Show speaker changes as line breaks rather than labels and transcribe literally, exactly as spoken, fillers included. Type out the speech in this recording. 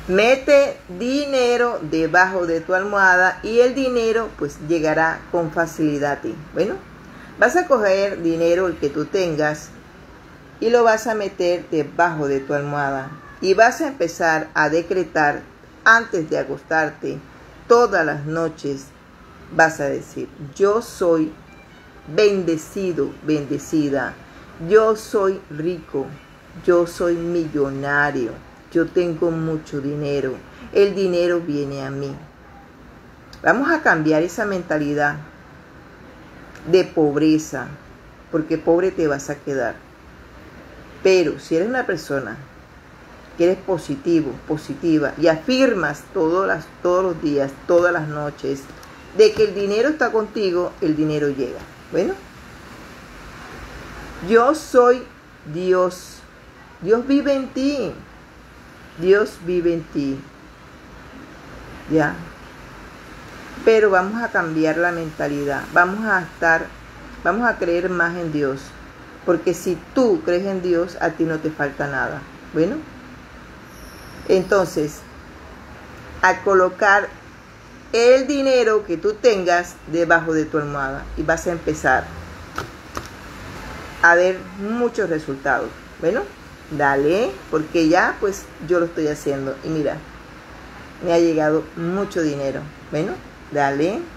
Mete dinero debajo de tu almohada y el dinero pues llegará con facilidad a ti. Bueno, vas a coger dinero el que tú tengas y lo vas a meter debajo de tu almohada y vas a empezar a decretar antes de acostarte todas las noches. Vas a decir: yo soy bendecido, bendecida, yo soy rico, yo soy millonario, yo tengo mucho dinero, el dinero viene a mí. Vamos a cambiar esa mentalidad de pobreza, porque pobre te vas a quedar. Pero si eres una persona que eres positivo, positiva y afirmas todos, las, todos los días, todas las noches, de que el dinero está contigo, el dinero llega. Bueno, yo soy Dios. Dios vive en ti. Dios vive en ti. ¿Ya? Pero vamos a cambiar la mentalidad. Vamos a estar, vamos a creer más en Dios. Porque si tú crees en Dios, a ti no te falta nada. Bueno, entonces, a colocar el dinero que tú tengas debajo de tu almohada y vas a empezar a ver muchos resultados. Bueno, dale, porque ya pues yo lo estoy haciendo y mira, me ha llegado mucho dinero. Bueno, dale.